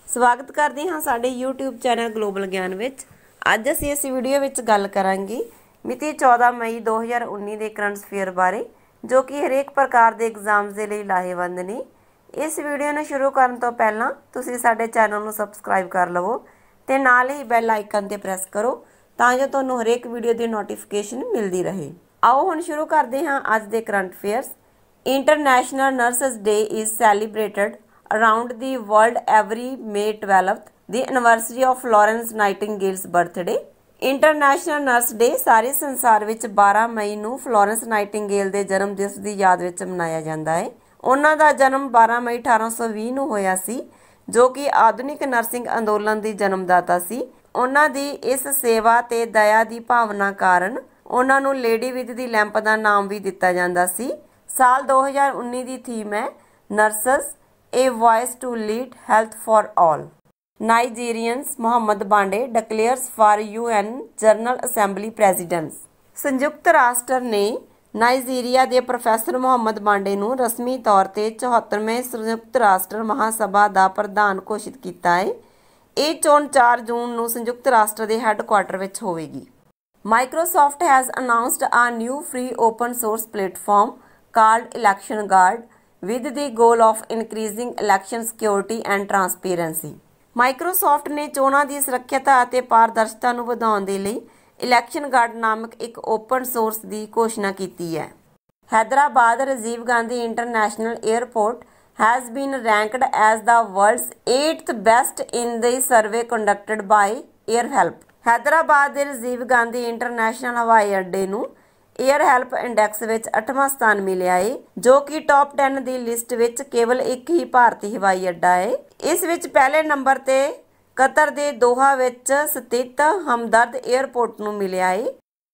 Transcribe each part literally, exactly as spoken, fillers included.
स्वागत करते हाँ साडे यूट्यूब चैनल ग्लोबल ज्ञान विच। अज असीं इस वीडियो विच गल करांगे मिति चौदह मई दो हज़ार उन्नी के करंट अफेयर बारे, जो कि हरेक प्रकार के एग्जाम्स के लिए लाहेवंद ने। इस वीडियो ने शुरू करने तो पहला तुसीं साडे चैनल नूं सबसक्राइब कर लवो ते नाल ही बैल आइकन ते प्रेस करो तां जो तुहानूं हरेक वीडियो की नोटिफिकेशन मिलती रहे। आओ हुण शुरू करते हाँ अज दे current affairs. International nurses day is celebrated around the world every May twelfth, the anniversary of Florence Nightingale's birthday. International nurse day सारे संसार विच बारह मई नूं फ्लोरेंस नाइटिंगेल दे जन्म दिवस की याद विच मनाया जाता है। उन्हां दा जन्म बारह मई अठारह सौ बीस नूं होया सी, जो कि आधुनिक नर्सिंग अंदोलन की जन्मदाता सी। उन्हां दी इस सेवा ते दया की भावना कारण उन्हां नूं लेडी विद दी लैंप का नाम भी दिता जाता सी। साल दो हज़ार उन्नी की थीम है nurses A voice to lead health for all. Nigerians Mohammed Bande declares for U N General Assembly Presidents. संयुक्त राष्ट्र ने नाइजीरिया के प्रोफैसर मुहम्मद बांडे नूं रस्मी तौर पर चौहत्तरवें संयुक्त राष्ट्र महासभा का प्रधान घोषित किया है। ये चोण चार जून नूं संयुक्त राष्ट्र के हैडकुआटर विच होवेगी। Microsoft has announced a new free open source platform called Election Guard with the goal of increasing election security and transparency. Microsoft ने चोणां दी सुरੱਖਿਅਤਾ ਅਤੇ ਪਾਰਦਰਸ਼ਤਾ ਨੂੰ ਵਧਾਉਣ ਦੇ ਲਈ ਇਲੈਕਸ਼ਨ ਗਾਰਡ ਨਾਮਕ ਇੱਕ ਓਪਨ ਸੋਰਸ ਦੀ ਘੋਸ਼ਣਾ ਕੀਤੀ ਹੈ। Hyderabad Rajiv Gandhi international airport has been ranked as the world's eighth best in the survey conducted by AirHelp. Hyderabad ਦੇ ਰਾਜੀਵ ਗਾਂਧੀ ਇੰਟਰਨੈਸ਼ਨਲ ਹਵਾਈ ਅੱਡੇ ਨੂੰ एयर हैल्प इंडैक्स विच अठवां स्थान मिलिया है, जो कि टॉप टेन की लिस्ट विच केवल एक ही भारतीय हवाई अड्डा है। इस विच पहले नंबर ते कतर के दोहा विच स्थित हमदर्द एयरपोर्ट नूं मिलिया है।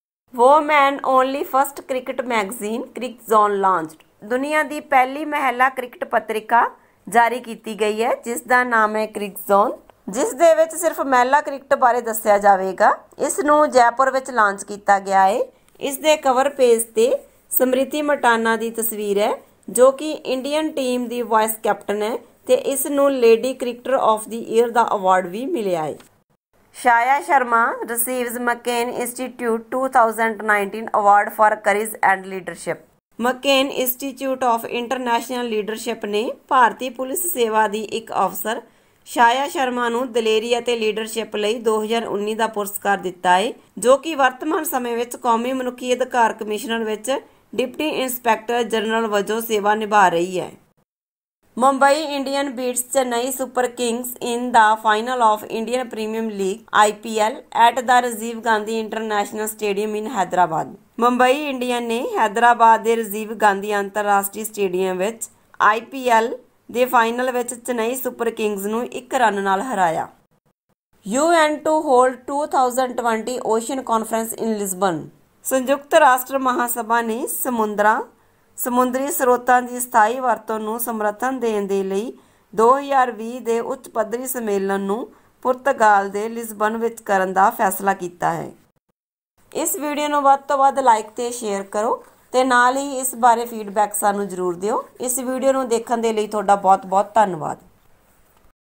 Women only first cricket magazine Cric Zone launched. दुनिया की पहली महिला क्रिकेट पत्रिका जारी की गई है, जिसका नाम है क्रिक जोन, जिस दे विच सिर्फ महिला क्रिकेट बारे दस्सिया जाएगा। इस नूं जयपुर विच लॉन्च किया गया है। इस दे कवर पेज ते समृति मटाना की तस्वीर है, जो कि इंडियन टीम की वाइस कैप्टन है, ते इस नूं lady cricketer of the year का अवार्ड भी मिलिया है। Chhaya Sharma receives McCain institute two thousand nineteen award for courage and leadership. McCain institute of international leadership ने भारतीय पुलिस सेवा की एक अफसर छाया शर्मा नूं दलेरी ਅਤੇ ਲੀਡਰਸ਼ਿਪ ਲਈ दो हज़ार उन्नी ਦਾ ਪੁਰਸਕਾਰ ਦਿੱਤਾ ਹੈ, ਜੋ ਕਿ ਵਰਤਮਾਨ ਸਮੇਂ ਵਿੱਚ ਕੌਮੀ ਮਨੁੱਖੀ ਅਧਿਕਾਰ ਕਮਿਸ਼ਨਰ ਵਿੱਚ ਡਿਪਟੀ ਇੰਸਪੈਕਟਰ ਜਨਰਲ ਵਜੋਂ ਸੇਵਾ ਨਿਭਾ ਰਹੀ ਹੈ। Mumbai Indian beats Chennai super kings in the final of Indian premier league I P L at the Rajiv Gandhi international stadium in Hyderabad. Mumbai Indian ਨੇ हैदराबाद ਦੇ ਰਾਜੀਵ ਗਾਂਧੀ ਅੰਤਰਰਾਸ਼ਟਰੀ ਸਟੇਡੀਅਮ ਵਿੱਚ आई पी एल ਦੇ ਫਾਈਨਲ ਵਿੱਚ ਚੇਨਈ ਸੁਪਰ ਕਿੰਗਸ ਨੂੰ ਇੱਕ ਰਨ ਨਾਲ ਹਰਾਇਆ। U N to hold twenty twenty ocean conference in Lisbon. ਸੰਯੁਕਤ ਰਾਸ਼ਟਰ ਮਹਾਸਭਾ ਨੇ ਸਮੁੰਦਰਾਂ ਸਮੁੰਦਰੀ ਸਰੋਤਾਂ ਦੀ ਸਥਾਈ ਵਰਤੋਂ ਨੂੰ ਸਮਰਥਨ ਦੇਣ ਦੇ ਲਈ दो हज़ार बीस ਦੇ ਉੱਚ ਪੱਧਰੀ ਸੰਮੇਲਨ ਨੂੰ ਪੁਰਤਗਾਲ ਦੇ ਲਿਸਬਨ ਵਿੱਚ ਕਰਨ ਦਾ ਫੈਸਲਾ ਕੀਤਾ ਹੈ। ਇਸ ਵੀਡੀਓ ਨੂੰ ਵੱਧ ਤੋਂ ਵੱਧ ਲਾਈਕ ਤੇ ਸ਼ੇਅਰ ਕਰੋ ਤੇ ਨਾਲ ਹੀ ਇਸ ਬਾਰੇ ਫੀਡਬੈਕ ਸਾਨੂੰ ਜ਼ਰੂਰ ਦਿਓ। ਇਸ ਵੀਡੀਓ ਨੂੰ ਦੇਖਣ ਦੇ ਲਈ ਤੁਹਾਡਾ ਬਹੁਤ ਬਹੁਤ ਧੰਨਵਾਦ।